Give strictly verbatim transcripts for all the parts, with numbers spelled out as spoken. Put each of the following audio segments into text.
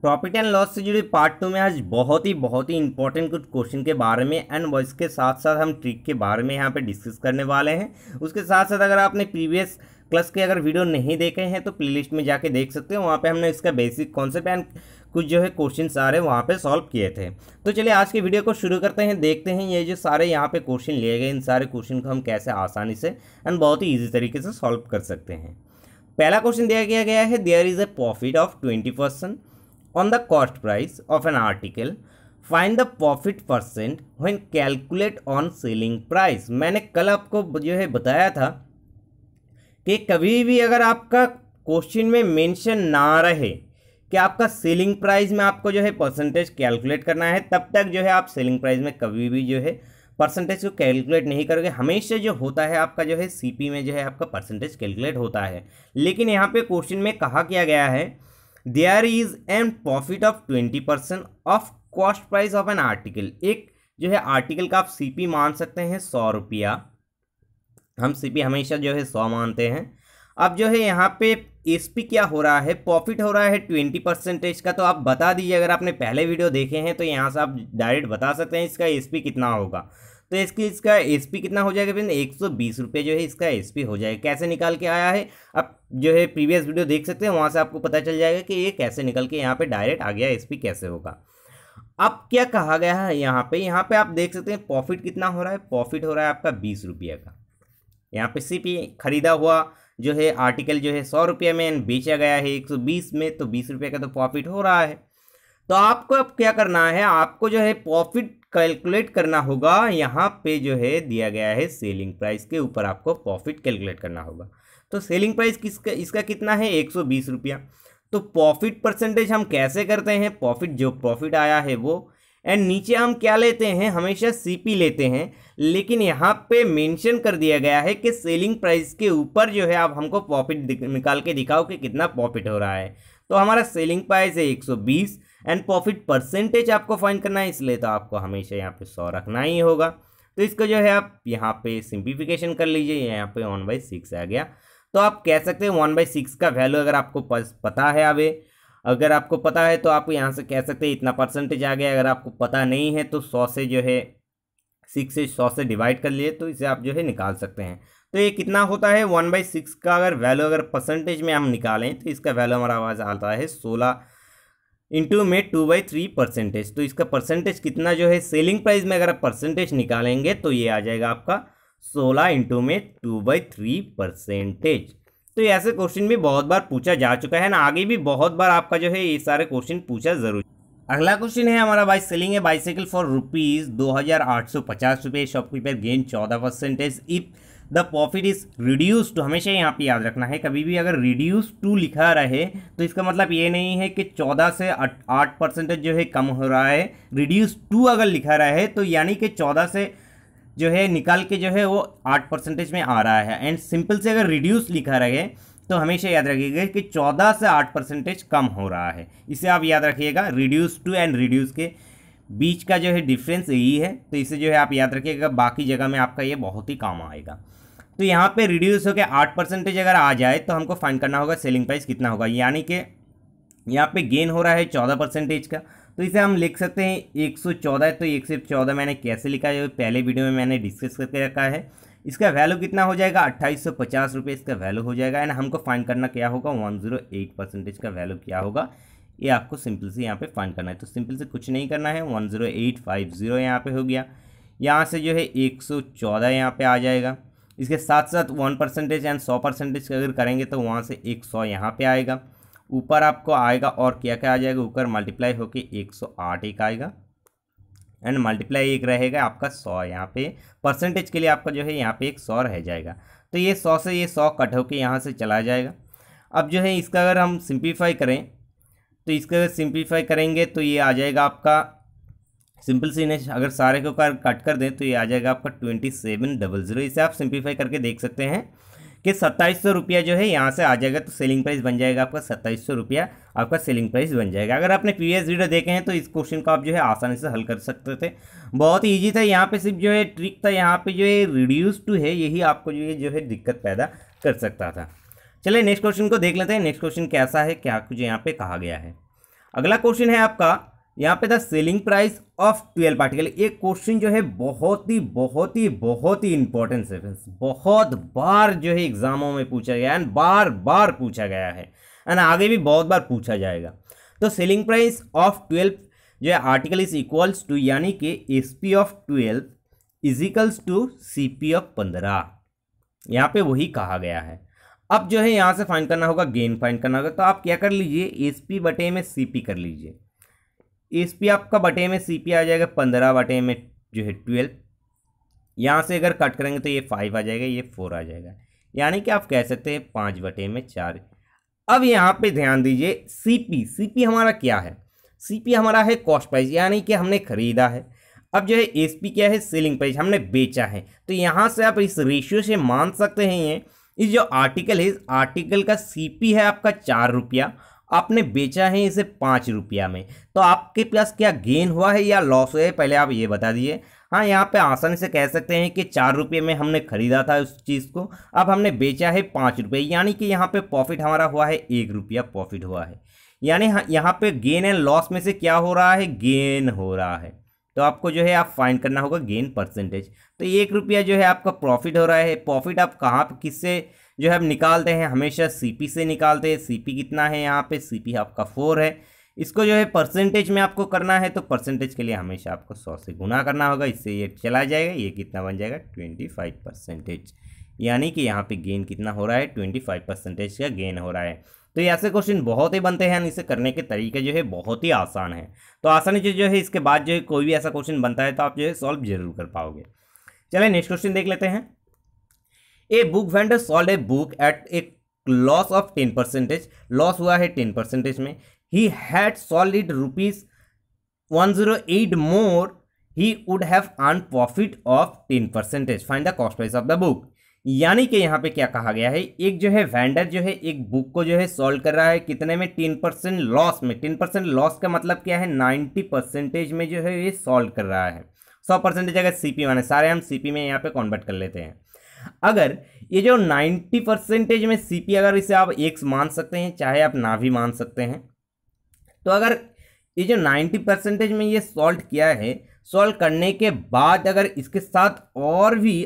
Profit and loss से जुड़े part two में आज बहुत ही बहुत ही इंपॉर्टेंट कुछ क्वेश्चन के बारे में एंड इसके साथ साथ हम ट्रिक के बारे में यहाँ पे डिस्कस करने वाले हैं। उसके साथ साथ अगर आपने प्रीवियस क्लास के अगर वीडियो नहीं देखे हैं तो प्लेलिस्ट में जाके देख सकते हो, वहाँ पे हमने इसका बेसिक कॉन्सेप्ट एंड कुछ जो है क्वेश्चन सारे वहाँ पे सॉल्व किए थे। तो चलिए आज के वीडियो को शुरू करते हैं, देखते हैं ये जो सारे यहाँ पे क्वेश्चन लिए गए इन सारे क्वेश्चन को हम कैसे आसानी से एंड बहुत ही ईजी तरीके से सॉल्व कर सकते हैं। पहला क्वेश्चन दिया गया गया है there is a profit of twenty percent on the cost price of an article, find the profit percent when calculate on selling price। मैंने कल आपको जो है बताया था कि कभी भी अगर आपका क्वेश्चन में मेंशन ना रहे कि आपका सेलिंग प्राइस में आपको जो है परसेंटेज कैलकुलेट करना है, तब तक जो है आप सेलिंग प्राइस में कभी भी जो है परसेंटेज को कैलकुलेट नहीं करोगे। हमेशा जो होता है आपका जो है सीपी में जो है आपका परसेंटेज कैलकुलेट होता है, लेकिन यहाँ पे क्वेश्चन में कहा किया गया है there is an profit of twenty percent of cost price of an article. एक जो है आर्टिकल का आप सीपी मान सकते हैं सौ रुपया, हम सीपी हमेशा जो है सौ मानते हैं। अब जो है यहाँ पे एसपी क्या हो रहा है, प्रॉफिट हो रहा है ट्वेंटी परसेंटेज का। तो आप बता दीजिए, अगर आपने पहले वीडियो देखे हैं तो यहाँ से आप डायरेक्ट बता सकते हैं इसका एसपी कितना होगा। तो इसकी इसका एसपी कितना हो जाएगा फिर एक सौ बीस रुपये जो है इसका एसपी हो जाएगा। कैसे निकाल के आया है आप जो है प्रीवियस वीडियो देख सकते हैं, वहाँ से आपको पता चल जाएगा कि ये कैसे निकल के यहाँ पे डायरेक्ट आ गया एसपी कैसे होगा। अब क्या कहा गया है यहाँ पे, यहाँ पे आप देख सकते हैं प्रॉफिट कितना हो रहा है, प्रॉफिट हो रहा है आपका बीस रुपये का। यहाँ पे सीपी खरीदा हुआ जो है आर्टिकल जो है सौ रुपये में बेचा गया है एक सौ बीस में, तो बीस रुपये का तो प्रॉफिट हो रहा है। तो आपको अब क्या करना है, आपको जो है प्रॉफिट कैलकुलेट करना होगा। यहाँ पे जो है दिया गया है सेलिंग प्राइस के ऊपर आपको प्रॉफिट कैलकुलेट करना होगा। तो सेलिंग प्राइस किसका इसका कितना है एक सौ बीस रुपया। तो प्रॉफिट परसेंटेज हम कैसे करते हैं, प्रॉफिट जो प्रॉफिट आया है वो, एंड नीचे हम क्या लेते हैं, हमेशा सीपी लेते हैं, लेकिन यहाँ पे मेंशन कर दिया गया है कि सेलिंग प्राइस के ऊपर जो है आप हमको प्रॉफिट निकाल के दिखाओ कि कितना प्रॉफिट हो रहा है। तो हमारा सेलिंग प्राइस है एक सौ बीस एंड प्रॉफिट परसेंटेज आपको फाइंड करना है, इसलिए तो आपको हमेशा यहाँ पे सौ रखना ही होगा। तो इसको जो है आप यहाँ पे सिंप्लीफिकेशन कर लीजिए, यहाँ पे वन बाई सिक्स आ गया। तो आप कह सकते हैं वन बाई सिक्स का वैल्यू अगर आपको पता है, अभी अगर आपको पता है तो आप यहाँ से कह सकते हैं इतना परसेंटेज आ गया। अगर आपको पता नहीं है तो सौ से जो है सिक्स से सौ से डिवाइड कर लिए तो इसे आप जो है निकाल सकते हैं। तो ये कितना होता है वन बाई सिक्स का अगर वैल्यू अगर परसेंटेज में हम निकालें तो इसका वैल्यू हमारा आवाज़ आता है सोलह इंटू में टू बाई थ्री परसेंटेज। तो इसका परसेंटेज कितना जो है सेलिंग प्राइस में अगर आप परसेंटेज निकालेंगे तो ये आ जाएगा आपका सोलह इंटू में टू बाई थ्री परसेंटेज। तो ये ऐसे क्वेश्चन भी बहुत बार पूछा जा चुका है ना, आगे भी बहुत बार आपका जो है ये सारे क्वेश्चन पूछा जरूर। अगला क्वेश्चन है हमारा बाई सेलिंग है बाइसाइकिल फॉर रुपीज़ दो हज़ार आठ सौ पचास रुपये, शॉपकीपर गेन चौदह percentage if the profit is reduce to. हमेशा यहाँ पे याद रखना है, कभी भी अगर रिड्यूस टू लिखा रहे तो इसका मतलब ये नहीं है कि चौदह से आठ परसेंटेज जो है कम हो रहा है। रिड्यूस टू अगर लिखा रहे तो यानी कि चौदह से जो है निकाल के जो है वो आठ परसेंटेज में आ रहा है। एंड सिंपल से अगर रिड्यूस लिखा रहे तो हमेशा याद रखिएगा कि चौदह से आठ परसेंटेज कम हो रहा है। इसे आप याद रखिएगा, रिड्यूस टू एंड रिड्यूस के बीच का जो है डिफरेंस यही है। तो इसे जो है आप याद रखिएगा, बाकी जगह में आपका ये बहुत ही काम आएगा। तो यहाँ पे रिड्यूस होकर आठ परसेंटेज अगर आ जाए तो हमको फाइंड करना होगा सेलिंग प्राइस कितना होगा, यानी कि यहाँ पे गेन हो रहा है चौदह परसेंटेज का। तो इसे हम लिख सकते हैं एक सौ चौदह। तो एक सौ चौदह मैंने कैसे लिखा है पहले वीडियो में मैंने डिस्कस करके रखा है। इसका वैल्यू कितना हो जाएगा अट्ठाईस सौ पचास रुपये इसका वैल्यू हो जाएगा। एंड हमको फाइंड करना क्या होगा वन जीरो एट परसेंटेज का वैल्यू क्या होगा, ये आपको सिंपल से यहाँ पे फाइंड करना है। तो सिंपल से कुछ नहीं करना है, one zero eight five zero यहाँ पे हो गया। यहाँ से जो है एक सौ चौदह यहाँ पे आ जाएगा। इसके साथ साथ वन परसेंटेज एंड सौ परसेंटेज अगर करेंगे तो वहाँ से एक सौ यहाँ पे आएगा, ऊपर आपको आएगा और क्या क्या आ जाएगा, ऊपर मल्टीप्लाई होके एक सौ आठ एक आएगा एंड मल्टीप्लाई एक रहेगा आपका सौ। यहाँ पे परसेंटेज के लिए आपका जो है यहाँ पे एक सौ रह जाएगा। तो ये सौ से ये सौ कट होके यहाँ से चला जाएगा। अब जो है इसका अगर हम सिंप्लीफाई करें तो इसका अगर सिंप्लीफाई करेंगे तो ये आ जाएगा आपका सिंपल सी इन्हें अगर सारे को कर कट कर दें तो ये आ जाएगा आपका ट्वेंटी सेवन डबल ज़ीरो। इसे आप सिंप्लीफाई करके देख सकते हैं कि सत्ताईस सौ रुपया जो है यहाँ से आ जाएगा। तो सेलिंग प्राइस बन जाएगा आपका सत्ताईस सौ रुपया, आपका सेलिंग प्राइस बन जाएगा। अगर आपने प्रीवियस वीडियो देखे हैं तो इस क्वेश्चन को आप जो है आसानी से हल कर सकते थे, बहुत ही ईजी था। यहाँ पे सिर्फ जो है ट्रिक था, यहाँ पे जो है रिड्यूस टू है यही आपको जो है जो है दिक्कत पैदा कर सकता था। चलिए नेक्स्ट क्वेश्चन को देख लेते हैं। नेक्स्ट क्वेश्चन कैसा है, क्या कुछ यहाँ पे कहा गया है। अगला क्वेश्चन है आपका यहाँ पे the selling price of twelve article. ये क्वेश्चन जो है बहुत ही बहुत ही बहुत ही इंपॉर्टेंट है, बहुत बार जो है एग्जामों में पूछा गया है, बार बार पूछा गया है एंड आगे भी बहुत बार पूछा जाएगा। तो सेलिंग प्राइस ऑफ ट्वेल्व जो है आर्टिकल इज इक्वल्स टू, यानी कि S P of twelve is equals to C P of पंद्रह, यहाँ पे वही कहा गया है। अब जो है यहाँ से फाइंड करना होगा, गेन फाइंड करना होगा। तो आप क्या कर लीजिए, एस पी बटे में सी पी कर लीजिए। एस पी आपका बटे में सी पी आ जाएगा पंद्रह बटे में जो है ट्वेल्व, यहाँ से अगर कट करेंगे तो ये फाइव आ जाएगा, ये फोर आ जाएगा, यानी कि आप कह सकते हैं पाँच बटे में चार। अब यहाँ पे ध्यान दीजिए, सी पी सी पी हमारा क्या है, सी पी हमारा है कॉस्ट प्राइस, यानी कि हमने खरीदा है। अब जो है एस पी क्या है, सेलिंग प्राइस, हमने बेचा है। तो यहाँ से आप इस रेशियो से मान सकते हैं ये इस जो आर्टिकल है, इस आर्टिकल का सी पी है आपका चार रुपया, आपने बेचा है इसे पाँच रुपया में। तो आपके पास क्या गेन हुआ है या लॉस हुआ है, पहले आप ये बता दीजिए। हाँ, यहाँ पे आसानी से कह सकते हैं कि चार रुपये में हमने खरीदा था उस चीज़ को, अब हमने बेचा है पाँच रुपये, यानी कि यहाँ पे प्रॉफिट हमारा हुआ है एक रुपया प्रॉफिट हुआ है। यानी यहाँ पे गेन एंड लॉस में से क्या हो रहा है, गेन हो रहा है। तो आपको जो है आप फाइंड करना होगा गेन परसेंटेज। तो एक रुपया जो है आपका प्रॉफिट हो रहा है। प्रॉफिट आप कहाँ पे किससे जो है आप निकालते हैं, हमेशा सीपी से निकालते हैं। सीपी कितना है यहाँ पे, सीपी आपका फोर है। इसको जो है परसेंटेज में आपको करना है, तो परसेंटेज के लिए हमेशा आपको सौ से गुना करना होगा, इससे ये चला जाएगा, ये कितना बन जाएगा ट्वेंटी फाइव परसेंटेज। यानी कि यहाँ पे गेन कितना हो रहा है, ट्वेंटी फाइव परसेंटेज का गेन हो रहा है। तो ये ऐसे क्वेश्चन बहुत ही बनते हैं, इसे करने के तरीके जो है बहुत ही आसान है। तो आसानी से जो है इसके बाद जो है कोई भी ऐसा क्वेश्चन बनता है तो आप जो है सॉल्व जरूर कर पाओगे। चलिए नेक्स्ट क्वेश्चन देख लेते हैं। A book vendor sold a book at a loss of ten percentage, loss हुआ है टेन परसेंटेज में। He had sold it rupees one zero eight more, he would have earn profit of ten percentage, find the cost price of the book. यानी कि यहाँ पे क्या कहा गया है, एक जो है वेंडर जो है एक बुक को जो है सॉल्व कर रहा है कितने में, टेन परसेंट लॉस में। टेन परसेंट लॉस का मतलब क्या है, नाइन्टी परसेंटेज में जो है ये सॉल्व कर रहा है। सौ परसेंटेज अगर सीपी माने, सारे हम सीपी में यहाँ पे कन्वर्ट कर लेते हैं। अगर ये जो नाइन्टी परसेंटेज में सीपी, अगर इसे आप एक मान सकते हैं, चाहे आप ना भी मान सकते हैं। तो अगर ये जो नाइन्टी परसेंटेज में ये सॉल्व किया है, सॉल्व करने के बाद अगर इसके साथ और भी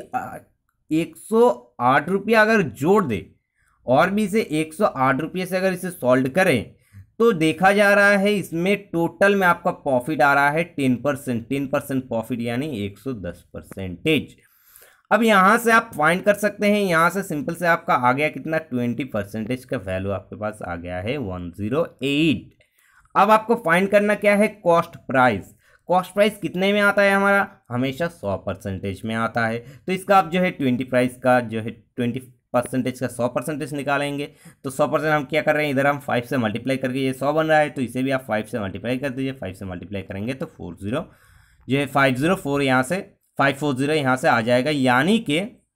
एक सौ आठ रुपया अगर जोड़ दे, और भी इसे एक सौ आठ रुपये से अगर इसे सॉल्व करें, तो देखा जा रहा है इसमें टोटल में आपका प्रॉफिट आ रहा है ten percent ten percent profit, यानी एक सौ दस परसेंटेज। अब यहाँ से आप फाइंड कर सकते हैं, यहाँ से सिंपल से आपका आ गया कितना, ट्वेंटी परसेंटेज का वैल्यू आपके पास आ गया है वन जीरो एट। अब आपको फाइंड करना क्या है, कॉस्ट प्राइस। कॉस्ट प्राइस कितने में आता है हमारा, हमेशा सौ परसेंटेज में आता है। तो इसका आप जो है ट्वेंटी प्राइस का जो है ट्वेंटी परसेंटेज का सौ परसेंटेज निकालेंगे। तो सौ परसेंट हम क्या कर रहे हैं, इधर हम फाइव से मल्टीप्लाई करके ये सौ बन रहा है, तो इसे भी आप फाइव से मल्टीप्लाई कर दीजिए। फाइव से मल्टीप्लाई करेंगे तो फोर जीरो जो है फाइव जीरो फोर यहाँ से फाइव फोर जीरो यहाँ से आ जाएगा। यानी कि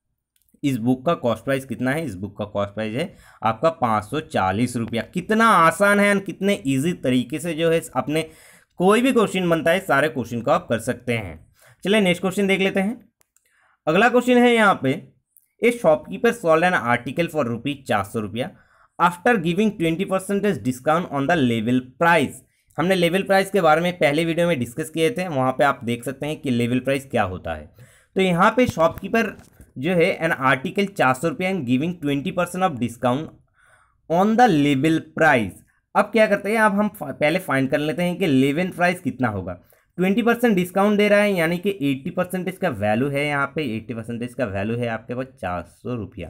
इस बुक का कॉस्ट प्राइस कितना है, इस बुक का कॉस्ट प्राइस है आपका पाँच सौ चालीस रुपया। कितना आसान है, कितने ईजी तरीके से जो है अपने कोई भी क्वेश्चन बनता है, सारे क्वेश्चन को आप कर सकते हैं। चलिए नेक्स्ट क्वेश्चन देख लेते हैं। अगला क्वेश्चन है यहाँ पे, a shopkeeper sold an article for rupees चार सौ रुपया after giving twenty percentage discount on the level price. हमने लेवल प्राइस के बारे में पहले वीडियो में डिस्कस किए थे, वहाँ पे आप देख सकते हैं कि लेवल प्राइस क्या होता है। तो यहाँ पे शॉपकीपर जो है एन आर्टिकल चार सौ रुपया and giving twenty percent of discount on the level price. अब क्या करते हैं, अब हम पहले फाइंड कर लेते हैं कि लेवल प्राइस कितना होगा। ट्वेंटी परसेंट डिस्काउंट दे रहा है, यानी कि एट्टी परसेंटेज का वैल्यू है, यहाँ पे एट्टी परसेंटेज का वैल्यू है आपके पास चार सौ रुपया।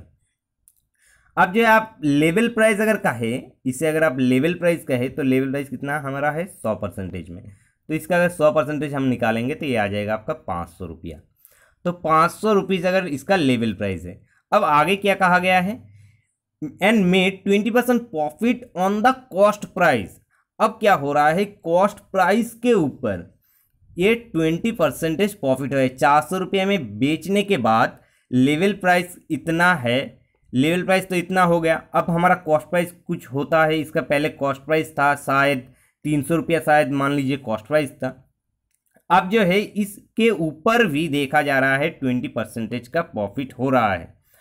अब जो है आप लेवल प्राइस अगर कहे, इसे अगर आप लेवल प्राइस कहे तो लेवल प्राइस कितना हमारा है सौ परसेंटेज में। तो इसका अगर सौ परसेंटेज हम निकालेंगे तो ये आ जाएगा आपका पाँच सौ रुपया। तो पाँच सौ रुपीज़ अगर इसका लेवल प्राइस है। अब आगे क्या कहा गया है, and made twenty percent profit on the cost price. अब क्या हो रहा है, कॉस्ट प्राइस के ऊपर ये ट्वेंटी परसेंटेज प्रॉफिट है। चार सौ रुपये में बेचने के बाद लेवल प्राइस इतना है, लेवल प्राइस तो इतना हो गया। अब हमारा कॉस्ट प्राइस कुछ होता है, इसका पहले कॉस्ट प्राइस था शायद तीन सौ रुपया, शायद मान लीजिए कॉस्ट प्राइस था। अब जो है इसके ऊपर भी देखा जा रहा है ट्वेंटी परसेंटेज का प्रॉफिट हो रहा है। तो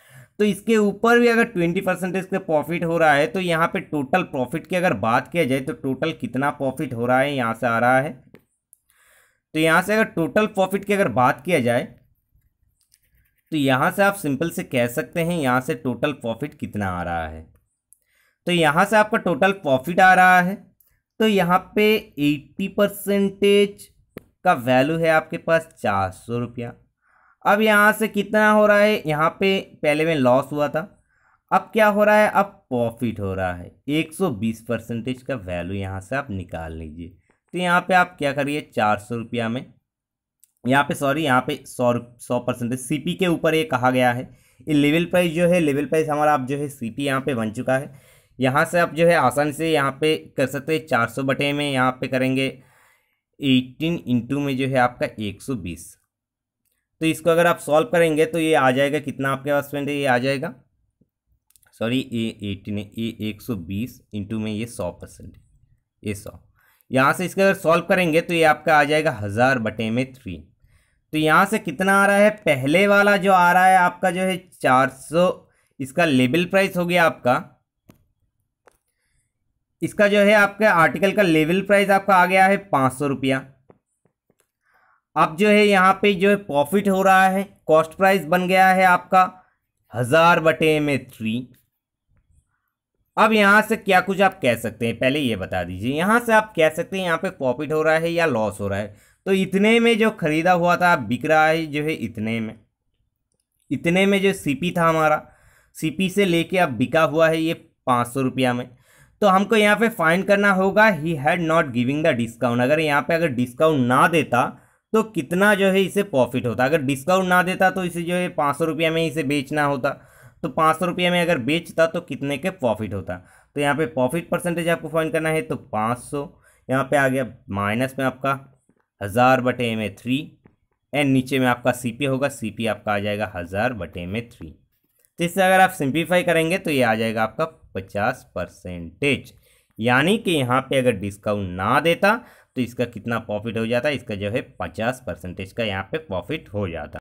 तो इसके ऊपर भी अगर ट्वेंटी परसेंटेज का प्रॉफिट हो रहा है तो यहाँ पे टोटल प्रॉफिट की अगर बात किया जाए तो टोटल कितना प्रॉफिट हो रहा है यहाँ से आ रहा है। तो यहाँ से अगर टोटल प्रॉफिट की अगर बात किया जाए तो यहाँ से आप सिंपल से कह सकते हैं यहाँ से टोटल प्रॉफिट कितना आ रहा है। तो यहाँ से आपका टोटल प्रॉफिट आ रहा है तो यहाँ पे अस्सी परसेंटेज का वैल्यू है आपके पास चार सौ रुपया। अब यहाँ से कितना हो रहा है, यहाँ पे पहले में लॉस हुआ था, अब क्या हो रहा है, अब प्रॉफिट हो रहा है। एक सौ बीस परसेंटेज का वैल्यू यहाँ से आप निकाल लीजिए। तो यहाँ पे आप क्या करिए, चार सौ रुपया में यहाँ पे सॉरी यहाँ पे सौ सौ परसेंटेज सीपी के ऊपर ये कहा गया है। ये लेवल प्राइस जो है, लेवल प्राइस हमारा आप जो है सीपी यहाँ पे बन चुका है। यहाँ से आप जो है आसानी से यहाँ पे कर सकते हैं, चार सौ बटे में यहाँ पे करेंगे अठारह इंटू में जो है आपका एक सौ बीस। तो इसको अगर आप सॉल्व करेंगे तो ये आ जाएगा कितना आपके पास फ्रेंड, ये आ जाएगा सॉरी ये एटीन ये एक सौ बीस इंटू में ये सौ परसेंट ये सौ। यहाँ से इसका अगर सॉल्व करेंगे तो ये आपका आ जाएगा हज़ार बटे में थ्री। तो यहाँ से कितना आ रहा है, पहले वाला जो आ रहा है आपका जो है चार सौ, इसका लेवल प्राइस हो गया आपका, इसका जो है आपका आर्टिकल का लेवल प्राइस आपका आ गया है पाँच सौ रुपया। अब जो है यहाँ पे जो है प्रॉफिट हो रहा है, कॉस्ट प्राइस बन गया है आपका हजार बटे में थ्री। अब यहाँ से क्या कुछ आप कह सकते हैं, पहले ये बता दीजिए। यहाँ से आप कह सकते हैं यहाँ पे प्रॉफिट हो रहा है या लॉस हो रहा है। तो इतने में जो खरीदा हुआ था बिक रहा है जो है इतने में, इतने में जो सीपी था हमारा, सीपी से लेके अब बिका हुआ है ये पाँच सौ रुपया में। तो हमको यहाँ पे फाइंड करना होगा he had not giving the discount. अगर यहाँ पे अगर डिस्काउंट ना देता तो कितना जो है इसे प्रॉफिट होता। अगर डिस्काउंट ना देता तो इसे जो है पाँच सौ रुपया में इसे बेचना होता, तो पाँच सौ रुपये में अगर बेचता तो कितने के प्रॉफिट होता। तो यहाँ पे प्रॉफिट परसेंटेज आपको फाइंड करना है, तो पाँच सौ यहाँ पे आ गया, माइनस में आपका हज़ार बटे में थ्री, एंड नीचे में आपका सीपी होगा, सीपी आपका आ जाएगा हज़ार बटे में थ्री। तो इससे अगर आप सिंप्लीफाई करेंगे तो ये आ जाएगा आपका पचास परसेंटेज। यानी कि यहाँ पे अगर डिस्काउंट ना देता तो इसका कितना प्रॉफिट हो जाता, इसका जो है पचास परसेंटेज का यहाँ पे प्रॉफिट हो जाता।